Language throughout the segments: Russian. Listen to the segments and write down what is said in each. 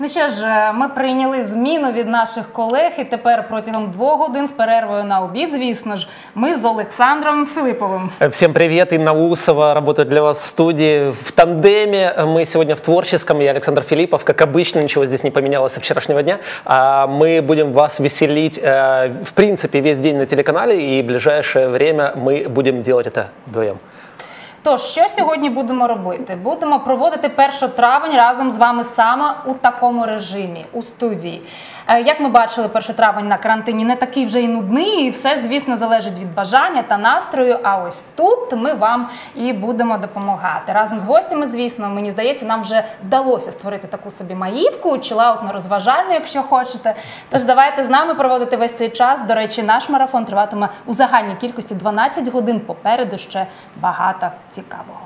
Ну що ж, ми прийняли зміну від наших колег і тепер протягом 2 годин з перервою на обід, звісно ж, ми з Олександром Филипповым. Всем привет, Инна Усова работает для вас в студии в тандеме. Мы сегодня в творческом, я Александр Филиппов, как обычно, ничего здесь не поменялось со вчерашнего дня. Мы будем вас веселить, в принципе, весь день на телеканале, и в ближайшее время мы будем делать это вдвоем. Тож, що сьогодні будемо робити? Будемо проводити 1 травень разом з вами саме у такому режимі, у студії. Як ми бачили, 1 травень на карантині не такий вже і нудний, і все, звісно, залежить від бажання та настрою, а ось тут ми вам і будемо допомагати. Разом з гостями, звісно, мені здається, нам вже вдалося створити таку собі маївку, чилаутно-розважальну, якщо хочете. Тож давайте з нами проводити весь цей час. До речі, наш марафон триватиме у загальній кількості 12 годин, попереду ще багато цікавого.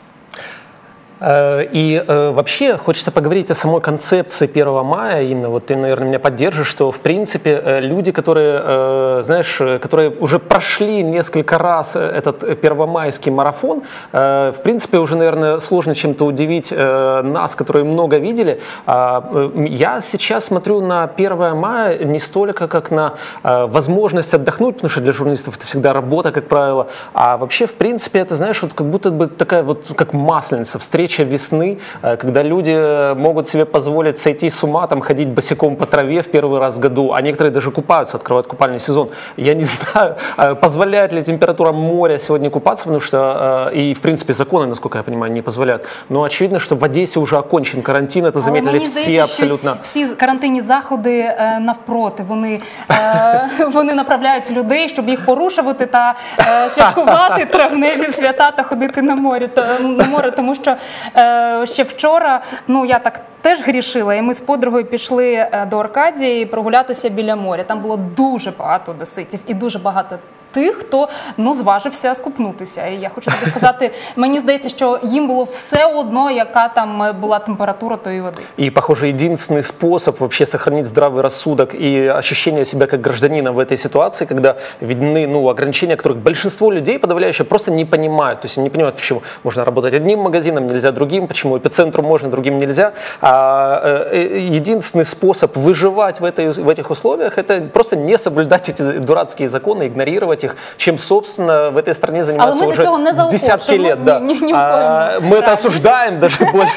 И вообще хочется поговорить о самой концепции 1 мая. Инна, вот ты, наверное, меня поддержишь, что, в принципе, люди, которые, знаешь, которые уже прошли несколько раз этот первомайский марафон, в принципе, уже, наверное, сложно чем-то удивить нас, которые много видели. Я сейчас смотрю на 1 мая не столько как на возможность отдохнуть, потому что для журналистов это всегда работа, как правило, а вообще, в принципе, это, знаешь, вот как будто бы такая вот, как масленица, встреча весны, когда люди могут себе позволить сойти с ума, там, ходить босиком по траве в 1 раз в году, а некоторые даже купаются, открывают купальный сезон. Я не знаю, позволяет ли температура моря сегодня купаться, потому что, и, в принципе, законы, насколько я понимаю, не позволяют. Но очевидно, что в Одессе уже окончен карантин, это заметили всі абсолютно. Всі карантинні заходи навпроти, вони направляють людей, щоб їх порушувати та святкувати травневі свята та ходити на море, тому що ще вчора, я так теж грішила, і ми з подругою пішли до Аркадії прогулятися біля моря. Там було дуже багато одеситів і дуже багато тих, хто, зважився скупнутися. І я хочу тобі сказати, мені здається, що їм було все одно, яка там була температура тої води. И, похоже, единственный способ вообще сохранить здравый рассудок и ощущение себя как гражданина в этой ситуации, когда видны, ограничения, которых большинство людей, подавляющее, просто не понимают. То есть они не понимают, почему можно работать одним магазином, нельзя другим, почему эпицентру можно, другим нельзя. Единственный способ выживать в этих условиях – это просто не соблюдать эти дурацкие законы, игнорировать их, чем, собственно, в этой стране занимаются уже десятки лет. Да. Мы это осуждаем даже больше.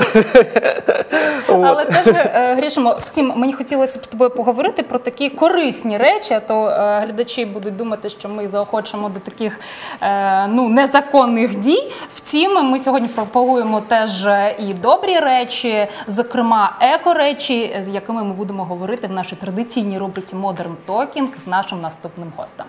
Але теж грішимо. Втім, мені хотілося б з тобою поговорити про такі корисні речі, а то глядачі будуть думати, що ми заохочуємо до таких незаконних дій. Втім, ми сьогодні пропагуємо теж і добрі речі, зокрема еко-речі, з якими ми будемо говорити в нашій традиційній рубриці Modern Talking з нашим наступним гостем.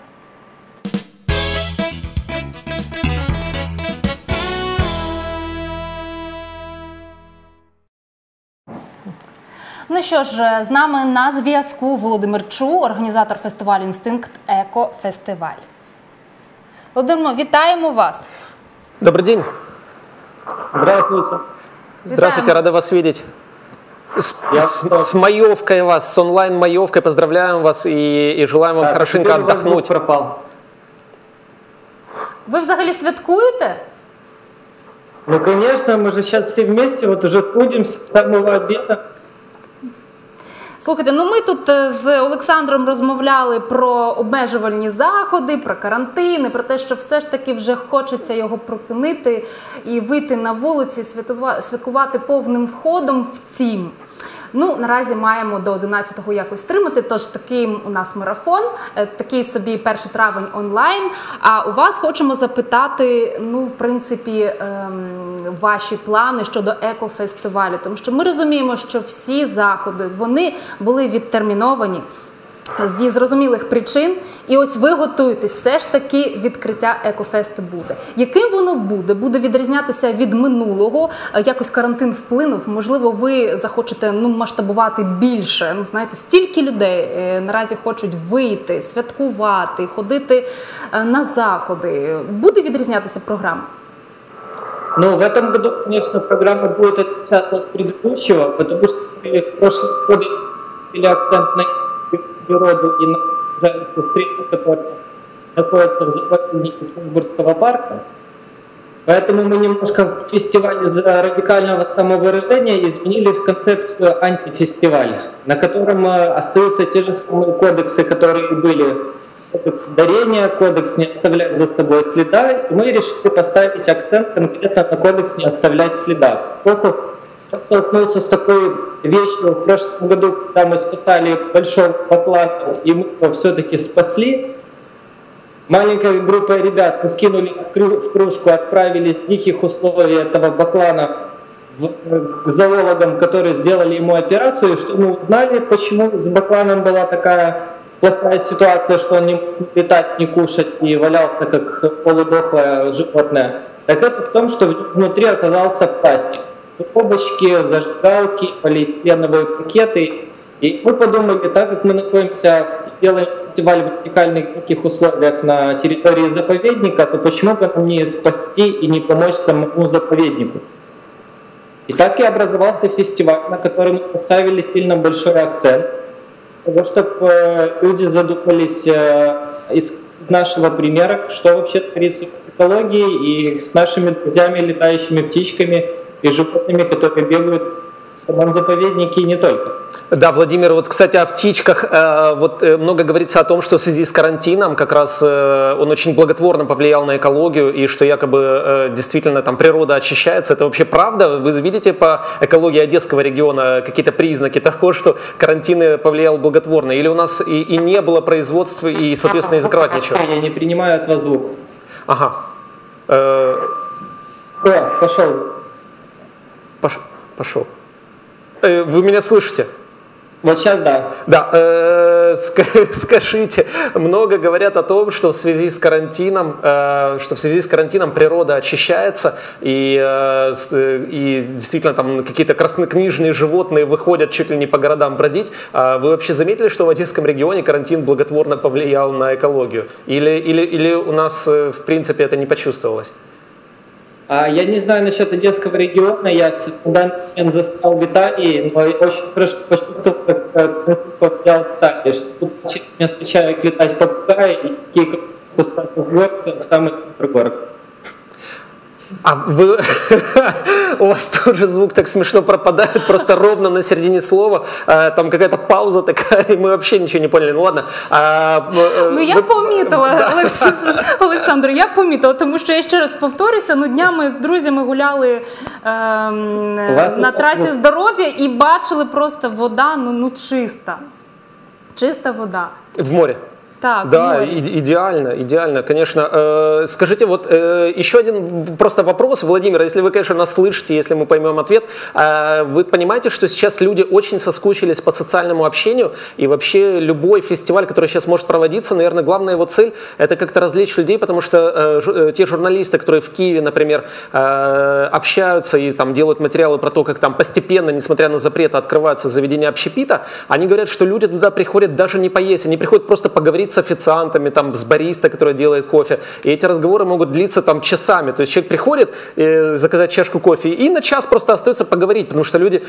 Ну що ж, з нами на зв'язку Володимир Чу, організатор фестивалю «Інстинкт Еко-фестиваль». Володимир, вітаємо вас. Добрый день. Здравствуйте. Здравствуйте, рада вас видеть. С маевкой вас, с онлайн-маевкой поздравляем вас и желаем вам хорошенько отдохнуть. Пропал. Ви взагалі святкуєте? Ну, конечно, мы же сейчас все вместе, вот уже трудимся с самого обеда. Слухайте, ми тут з Олександром розмовляли про обмежувальні заходи, про карантини, про те, що все ж таки вже хочеться його припинити і вийти на вулиці, святкувати повним входом. Втім, наразі маємо до 11-го якось стримати, тож такий у нас марафон, такий собі 1 травень онлайн. А у вас хочемо запитати, в принципі, ваші плани щодо екофестивалю, тому що ми розуміємо, що всі заходи, вони були відтерміновані зі зрозумілих причин, і ось ви готуєтесь, все ж таки відкриття екофесту буде. Яким воно буде? Буде відрізнятися від минулого? Якось карантин вплинув? Можливо, ви захочете масштабувати більше? Знаєте, стільки людей наразі хочуть вийти, святкувати, ходити на заходи. Буде відрізнятися програма? В этом году, конечно, программа будет отличаться от предыдущего, потому что мы в прошлом году сделали акцент на природу и на встречу, которая находится в заповеднике Кунгурского парка. Поэтому мы немножко в фестивале радикального самовыражения изменили концепцию антифестиваля, на котором остаются те же самые кодексы, которые были. Кодекс дарения, кодекс не оставлять за собой следа. И мы решили поставить акцент конкретно на кодекс не оставлять следа. Поскольку я столкнулся с такой вещью в прошлом году, когда мы спасали большого баклана, и мы его все-таки спасли. Маленькая группа ребят, мы скинулись в кружку, отправились в диких условий этого баклана к зоологам, которые сделали ему операцию. И что мы узнали, почему с бакланом была такая плохая ситуация, что он не мог летать, не кушать и валялся как полудохлое животное. Так это в том, что внутри оказался пластик. Трубочки, зажигалки, полиэтиленовые пакеты. И мы подумали, так как мы находимся, делаем фестиваль в вертикальных диких условиях на территории заповедника, то почему бы нам не спасти и не помочь самому заповеднику? И так и образовался фестиваль, на который мы поставили сильно большой акцент, для того, чтобы люди задумались из нашего примера, что вообще творится с экологией и с нашими друзьями, летающими птичками и животными, которые бегают в самом заповеднике и не только. Да, Владимир, вот, кстати, о птичках. Вот много говорится о том, что в связи с карантином как раз он очень благотворно повлиял на экологию, и что якобы действительно там природа очищается. Это вообще правда? Вы видите по экологии Одесского региона какие-то признаки того, что карантин повлиял благотворно? Или у нас и не было производства, и, соответственно, не закрывать ничего? Я не принимаю от вас звук. Ага. Пошел. Пошел. Вы меня слышите? Вот сейчас да. Да, скажите, много говорят о том, что в связи с карантином, природа очищается, и действительно там какие-то краснокнижные животные выходят чуть ли не по городам бродить. Вы вообще заметили, что в Одесском регионе карантин благотворно повлиял на экологию? Или у нас, в принципе, это не почувствовалось? Я не знаю насчет Одесского региона, я в данный момент застал в Италии, но я очень хорошо почувствовал, как карантин повлиял в Италии, что тут вместо чаек летать попугаи и такие спускаться с горца в самый город. У вас тоже звук так смешно пропадает, просто ровно на середине слова, там какая-то пауза такая, и мы вообще ничего не поняли. Ну ладно. Я помітила, Олександр, я помітила, тому що я ще раз повторюся, днями з друзями гуляли на трасі здоров'я і бачили просто вода, чиста. Чиста вода. В море? Так, да, идеально, конечно. Скажите, вот еще один просто вопрос, Владимир, если вы, конечно, нас слышите, если мы поймем ответ, вы понимаете, что сейчас люди очень соскучились по социальному общению, и вообще любой фестиваль, который сейчас может проводиться, наверное, главная его цель – это как-то развлечь людей, потому что те журналисты, которые в Киеве, например, общаются и там делают материалы про то, как там постепенно, несмотря на запреты, открываются заведения общепита, они говорят, что люди туда приходят даже не поесть, они приходят просто поговорить с официантами, там, с бариста, который делает кофе. И эти разговоры могут длиться там часами. То есть человек приходит заказать чашку кофе и на час просто остается поговорить, потому что люди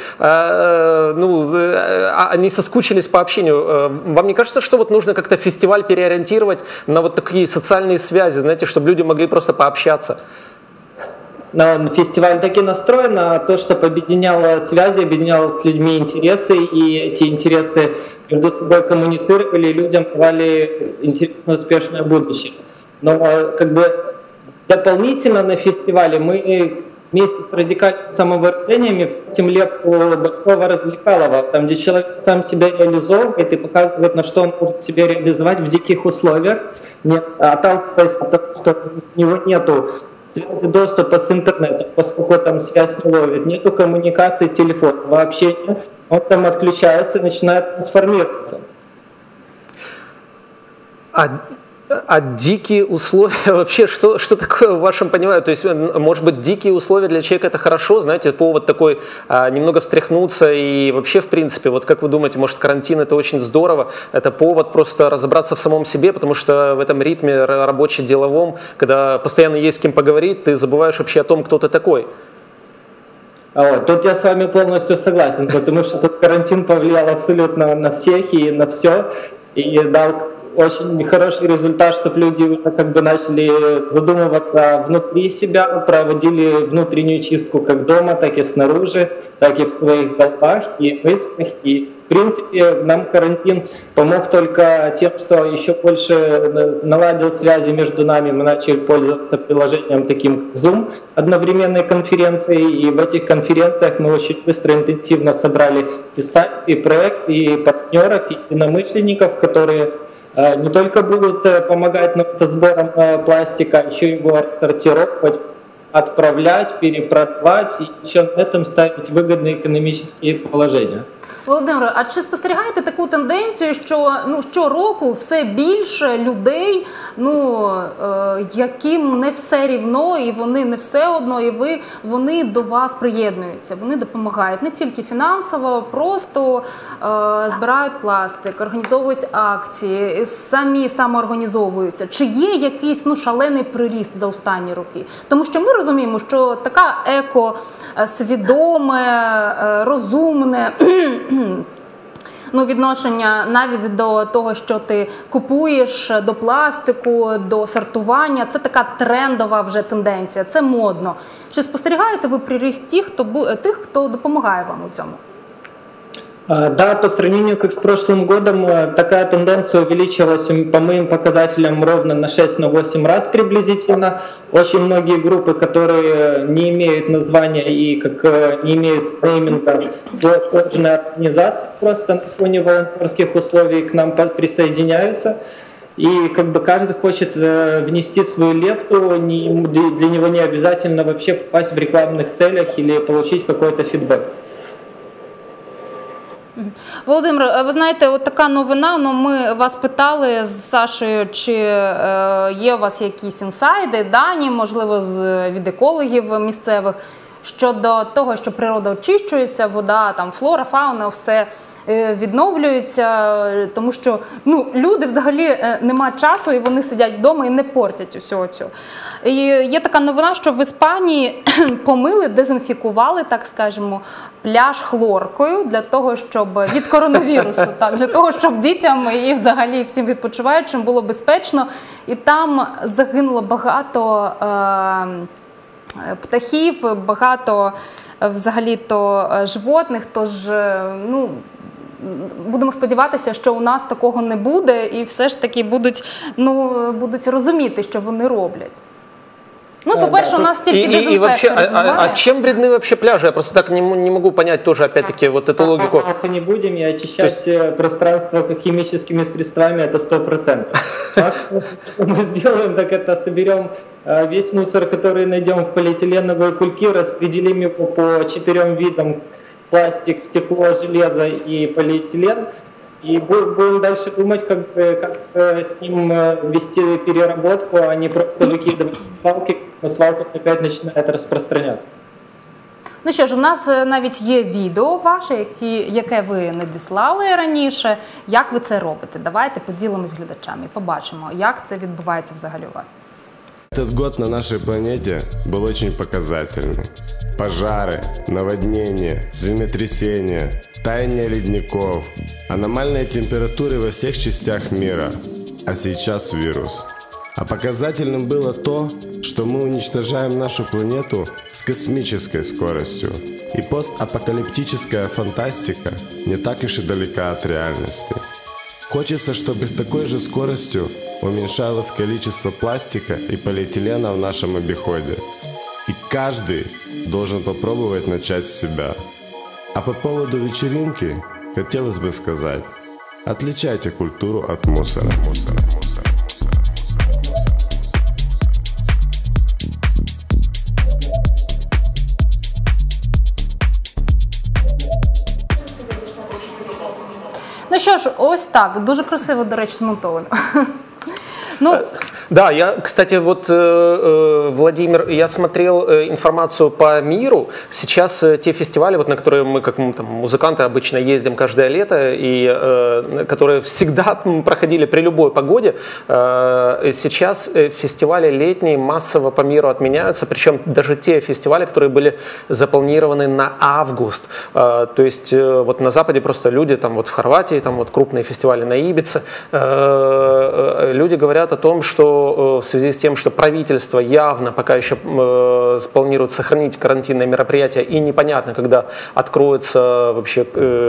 они соскучились по общению. Вам не кажется, что вот нужно как-то фестиваль переориентировать на вот такие социальные связи, знаете, чтобы люди могли просто пообщаться? Но фестиваль таки настроен на то, чтобы объединяло связи, объединяло с людьми интересы, и эти интересы между собой коммуницировали, и людям давали интересное, успешное будущее. Но как бы дополнительно на фестивале мы вместе с радикальными самовыражениями втратим лепку большого развлекалова, там, где человек сам себя реализовывает и показывает, на что он может себя реализовать в диких условиях, не отталкиваясь от того, что у него нету связи, доступа с интернетом, поскольку там связь не ловит, нету коммуникации, телефона, вообще нет, он там отключается и начинает трансформироваться. А дикие условия вообще, что такое в вашем понимании? То есть, может быть, дикие условия для человека это хорошо, знаете, повод такой немного встряхнуться и вообще, в принципе, вот как вы думаете, может, карантин это очень здорово, это повод просто разобраться в самом себе, потому что в этом ритме рабоче-деловом, когда постоянно есть с кем поговорить, ты забываешь вообще о том, кто ты такой. Тут я с вами полностью согласен, потому что тут карантин повлиял абсолютно на всех и на все, и дал очень хороший результат, чтобы люди уже как бы начали задумываться внутри себя, проводили внутреннюю чистку как дома, так и снаружи, так и в своих головах и мыслях. И в принципе нам карантин помог только тем, что еще больше наладил связи между нами. Мы начали пользоваться приложением таким как Zoom, одновременной конференцией, и в этих конференциях мы очень быстро, интенсивно собрали и сайт, и проект, и партнеров, и единомышленников, которые не только будут помогать нам со сбором пластика, а еще его рассортировать, отправлять, перепродавать и еще на этом ставить выгодные економічні положення. Володимире, а чи спостерігаєте таку тенденцію, що щороку все більше людей, яким не все рівно, і вони не все одно, і вони до вас приєднуються, вони допомагають не тільки фінансово, просто збирають пластик, організовують акції, самі самоорганізовуються. Чи є якийсь шалений приріст за останні роки? Тому що ми розуміємо, що така еко-свідоме, розумне відношення навіть до того, що ти купуєш, до пластику, до сортування, це така трендова вже тенденція, це модно. Чи спостерігаєте ви приріст тих, хто допомагає вам у цьому? Да, по сравнению как с прошлым годом, такая тенденция увеличилась по моим показателям ровно на 6-8 раз приблизительно. Очень многие группы, которые не имеют названия и как не имеют нейминга, сложная организация, просто на фоне волонтерских условий к нам присоединяются. И как бы каждый хочет внести свою лепту, для него не обязательно вообще попасть в рекламных целях или получить какой-то фидбэк. Володимир, ви знаєте, от така новина, ми вас питали з Сашею, чи є у вас якісь інсайди, дані, можливо, від екологів місцевих, щодо того, що природа очищується, вода, там, флора, фауна, все відновлюється, тому що люди взагалі нема часу і вони сидять вдома і не портять усього цього. І є така новина, що в Іспанії помили, дезінфікували, так скажемо, пляж хлоркою для того, щоб від коронавірусу, так, для того, щоб дітям і взагалі всім відпочиваючим було безпечно. І там загинуло багато птахів, багато взагалі-то животних, тож, будемо сподіватися, що у нас такого не буде і все ж таки будуть розуміти, що вони роблять. По-перше, у нас стільки дезінфекторів немає. А чем вредны вообще пляжи? Я просто так не могу понять тоже, опять-таки, вот эту логику. Не будем, и очищать пространство химическими средствами, это 100%. Что мы сделаем, так это соберем весь мусор, который найдем в полиэтиленовые кульки, распределим его по 4 видам: пластик, стекло, железо и полиэтилен. И будем дальше думать, как с ним вести переработку, а не просто выкидывать свалки, но свалка опять начинает распространяться. Ну що ж, у нас навіть є відео ваше, яке ви надіслали раніше. Як ви це робите? Давайте поділимось з глядачами, побачимо, як це відбувається взагалі у вас. Этот год на нашей планете был очень показательный. Пожары, наводнения, землетрясения, таяние ледников, аномальные температуры во всех частях мира, а сейчас вирус. А показательным было то, что мы уничтожаем нашу планету с космической скоростью. И постапокалиптическая фантастика не так уж и далека от реальности. Хочется, чтобы с такой же скоростью уменьшалось количество пластика и полиэтилена в нашем обиходе. И каждый должен попробовать начать с себя. А по поводу вечеринки хотелось бы сказать: отличайте культуру от мусора. Ну що ж, ось так, дуже красиво, до речі, змонтовано. Ну, да, я, кстати, вот, Владимир, я смотрел информацию по миру. Сейчас те фестивали, вот, на которые мы, как там, музыканты, обычно ездим каждое лето, и которые всегда проходили при любой погоде, сейчас фестивали летние массово по миру отменяются, причем даже те фестивали, которые были запланированы на август. То есть вот на Западе просто люди, там вот в Хорватии, там вот крупные фестивали на Ибице, люди говорят о том, что в связи с тем, что правительство явно пока еще планирует сохранить карантинные мероприятия, и непонятно, когда откроется вообще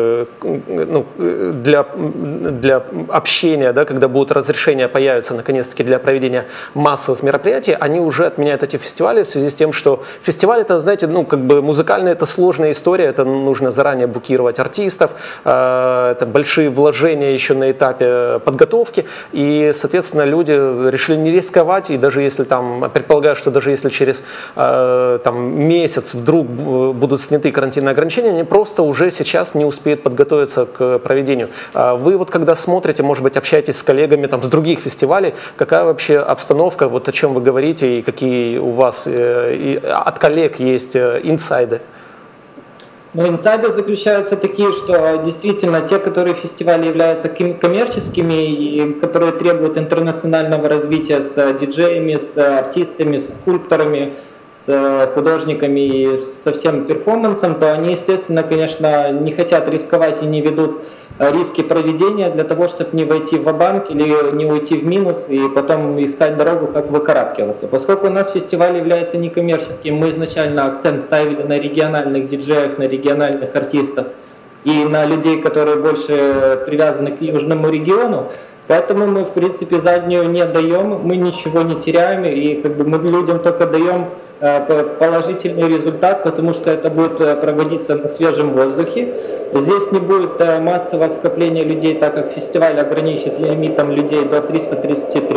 для общения, да, когда будут разрешения появятся наконец-таки для проведения массовых мероприятий, они уже отменяют эти фестивали в связи с тем, что фестиваль это, знаете, ну как бы музыкальная это сложная история, это нужно заранее букировать артистов, это большие вложения еще на этапе подготовки, и, соответственно, люди решили не рисковать, и даже если там, предполагаю, что даже если через там, месяц вдруг будут сняты карантинные ограничения, они просто уже сейчас не успеют подготовиться к проведению. Вы вот когда смотрите, может быть, общаетесь с коллегами там, с других фестивалей, какая вообще обстановка, вот о чем вы говорите, и какие у вас от коллег есть инсайды? Ну, инсайды заключаются такие, что действительно те, которые фестивали являются коммерческими и которые требуют интернационального развития с диджеями, с артистами, со скульпторами, с художниками и со всем перформансом, то они, естественно, конечно, не хотят рисковать и не ведут риски проведения для того, чтобы не войти в банк или не уйти в минус и потом искать дорогу, как выкарабкиваться. Поскольку у нас фестиваль является некоммерческим, мы изначально акцент ставили на региональных диджеев, на региональных артистов и на людей, которые больше привязаны к южному региону. Поэтому мы, в принципе, заднюю не даем, мы ничего не теряем, и как бы мы людям только даем положительный результат, потому что это будет проводиться на свежем воздухе. Здесь не будет массового скопления людей, так как фестиваль ограничит лимитом людей до 333.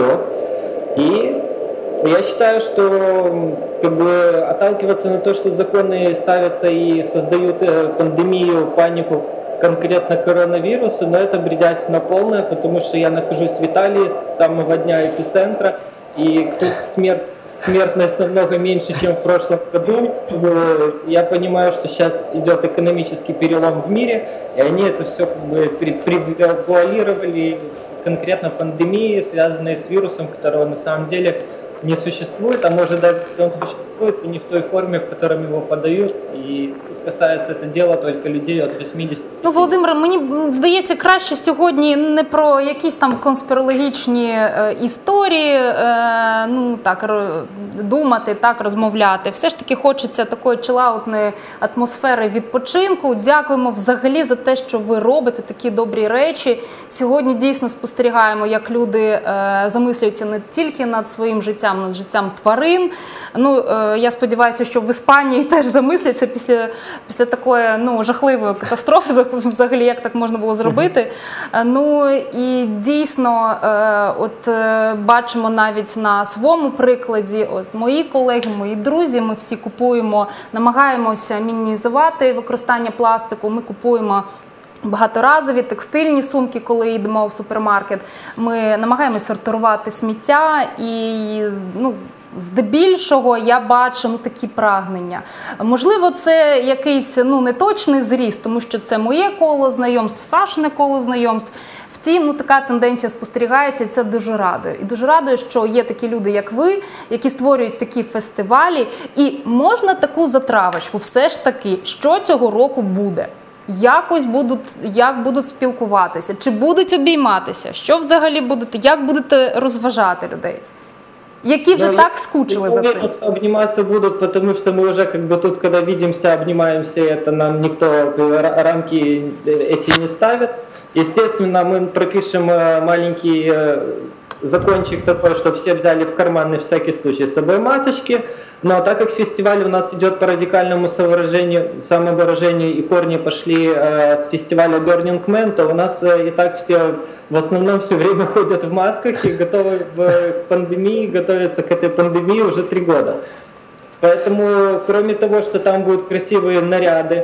И я считаю, что как бы отталкиваться на то, что законы ставятся и создают пандемию, панику, конкретно коронавирусу, но это бредятина полная, потому что я нахожусь в Италии с самого дня эпицентра, и тут смертность намного меньше, чем в прошлом году. Я понимаю, что сейчас идет экономический перелом в мире, и они это все как бы предвуалировали конкретно пандемии, связанные с вирусом, которого на самом деле не существует, а может даже он существует, и не в той форме, в которой его подают, і касається це діло тільки людей від 80. Ну, Володимире, мені здається, краще сьогодні не про якісь там конспірологічні історії, ну, так, думати, так, розмовляти. Все ж таки хочеться такої чилаутної атмосфери відпочинку. Дякуємо взагалі за те, що ви робите такі добрі речі. Сьогодні дійсно спостерігаємо, як люди замислюються не тільки над своїм життям, над життям тварин. Ну, я сподіваюся, що в Іспанії теж замисляться після такої, ну, жахливої катастрофи, взагалі, як так можна було зробити. Ну, і дійсно, от бачимо навіть на своєму прикладі, от мої колеги, мої друзі, ми всі купуємо, намагаємося мінімізувати використання пластику, ми купуємо багаторазові текстильні сумки, коли йдемо в супермаркет. Ми намагаємося сортувати сміття і, ну, здебільшого я бачу, ну, такі прагнення. Можливо, це якийсь, ну, неточний зріст, тому що це моє коло знайомств, Сашине коло знайомств. Втім, ну, така тенденція спостерігається, і це дуже радує. І дуже радує, що є такі люди, як ви, які створюють такі фестивалі. І можна таку затравочку, все ж таки, що цього року буде? Як будуть спілкуватися? Чи будуть обійматися? Що взагалі будете? Як будете розважати людей? Які вже так скучили за цим? Обниматься будут, потому что мы уже как бы тут, когда видимся, обнимаемся, это нам никто рамки эти не ставит. Естественно, мы пропишем маленький закончик такой, что все взяли в карман на всякий случай с собой масочки. Но так как фестиваль у нас идет по радикальному самовыражению и корни пошли с фестиваля Burning Man, то у нас и так все в основном все время ходят в масках и готовы к пандемии, готовятся к этой пандемии уже 3 года. Поэтому, кроме того, что там будут красивые наряды,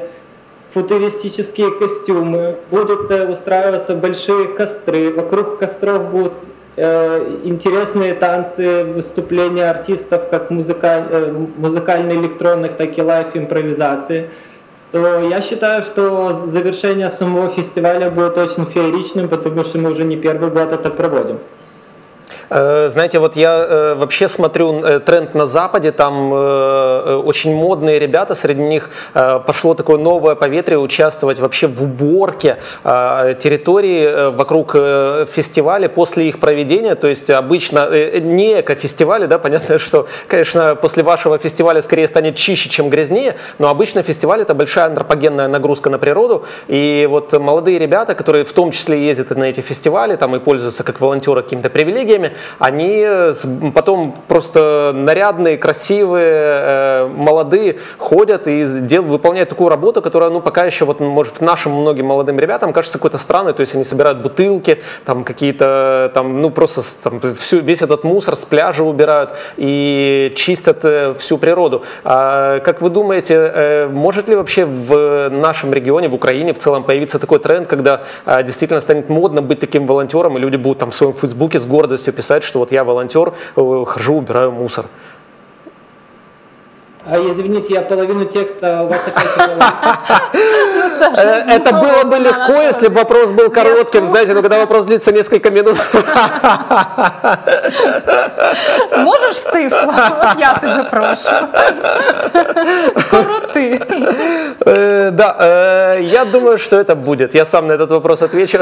футуристические костюмы, будут устраиваться большие костры, вокруг костров будут интересные танцы, выступления артистов, как музыкальные электронных, так и лайв-импровизации, то я считаю, что завершение самого фестиваля будет очень фееричным, потому что мы уже не первый год это проводим. Знаете, вот я вообще смотрю тренд на Западе, там очень модные ребята, среди них пошло такое новое поветрие участвовать вообще в уборке территории вокруг фестиваля после их проведения, то есть обычно не эко-фестивали, да, понятно, что, конечно, после вашего фестиваля скорее станет чище, чем грязнее, но обычно фестиваль — это большая антропогенная нагрузка на природу, и вот молодые ребята, которые в том числе ездят на эти фестивали, там и пользуются как волонтеры какими-то привилегиями, они потом просто нарядные, красивые, молодые ходят и выполняют такую работу, которая, ну, пока еще, вот, может, нашим многим молодым ребятам кажется какой-то странной, то есть они собирают бутылки, там какие-то, там, ну, просто там, весь этот мусор с пляжа убирают и чистят всю природу. Как вы думаете, может ли вообще в нашем регионе, в Украине в целом появиться такой тренд, когда действительно станет модно быть таким волонтером, и люди будут там в своем фейсбуке с гордостью писать, что вот я волонтер, хожу, убираю мусор? Извините, я половину текста у вас опять... Это было бы легко, если бы вопрос был коротким, знаете, но когда вопрос длится несколько минут. Можеш стисло? От я тебе прошу. Скороти. Да, я думаю, что это будет. Я сам на этот вопрос отвечу.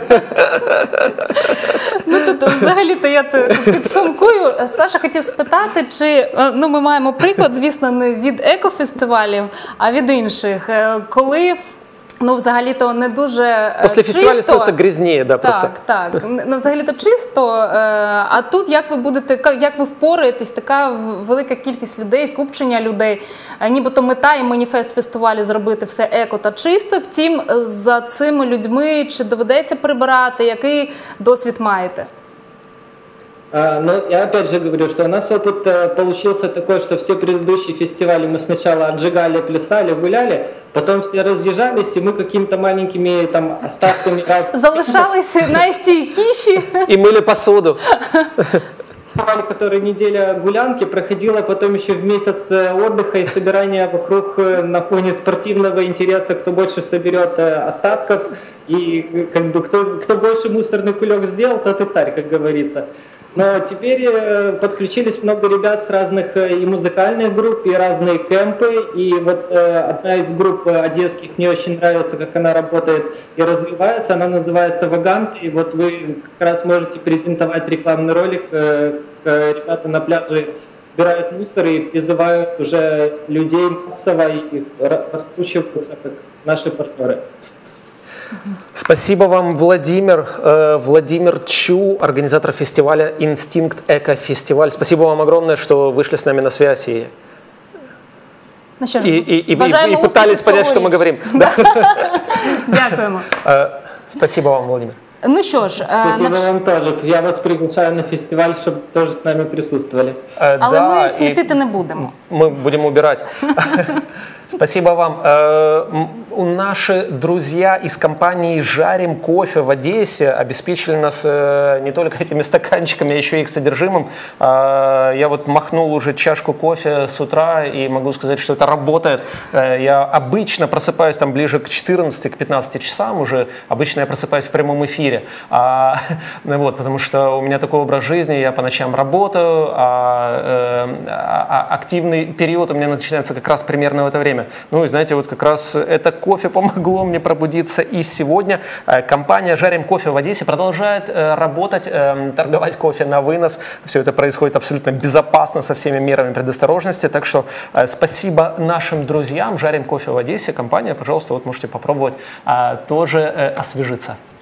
Ну, тут взагалі-то я підсумкую. Саша хотів спитати, чи, ну, ми маємо приклад, звісно, не від екофестивалів, а від інших, коли, ну, взагалі-то не дуже Після фестивалю стається грязніше, да, просто. Так, так. Ну, взагалі-то чисто, а тут як ви будете, як ви впораєтесь, така велика кількість людей, скупчення людей, нібито мета і маніфест фестивалю зробити все еко та чисто, втім, за цими людьми чи доведеться прибирати, який досвід маєте? Но я опять же говорю, что у нас опыт получился такой, что все предыдущие фестивали мы сначала отжигали, плясали, гуляли, потом все разъезжались, и мы какими-то маленькими там остатками... Залишались найстійкіші. И мыли посуду. Который неделя гулянки проходила потом еще в месяц отдыха и собирания вокруг на фоне спортивного интереса, кто больше соберет остатков, и как бы кто больше мусорный кулек сделал, тот и царь, как говорится. Но теперь подключились много ребят с разных и музыкальных групп, и разные кемпы. И вот одна из групп одесских, мне очень нравится, как она работает и развивается. Она называется «Вагант». И вот вы как раз можете презентовать рекламный ролик. Ребята на пляже убирают мусор и призывают уже людей массово и раскручиваться, как наши партнеры. Спасибо вам, Владимир. Владимир Чу, организатор фестиваля «Инстинкт Эко-фестиваль». Спасибо вам огромное, что вышли с нами на связь и пытались понять, что мы говорим. Дякуємо. Спасибо вам, Владимир. Ну що ж, спасибо вам тоже. Я вас приглашаю на фестиваль, чтобы тоже с нами присутствовали. Але ми смітити не будемо. Мы будем убирать. Спасибо вам. Наши друзья из компании «Жарим кофе» в Одессе обеспечили нас не только этими стаканчиками, а еще и их содержимым. Я вот махнул уже чашку кофе с утра и могу сказать, что это работает. Я обычно просыпаюсь там ближе к 14-15 часам уже. Обычно я просыпаюсь в прямом эфире. Вот, потому что у меня такой образ жизни, я по ночам работаю, а активный период у меня начинается как раз примерно в это время. Ну и знаете, вот как раз это кофе помогло мне пробудиться и сегодня. Компания «Жарим кофе» в Одессе продолжает работать, торговать кофе на вынос. Все это происходит абсолютно безопасно, со всеми мерами предосторожности. Так что спасибо нашим друзьям. «Жарим кофе» в Одессе. Компания, пожалуйста, вот можете попробовать тоже освежиться.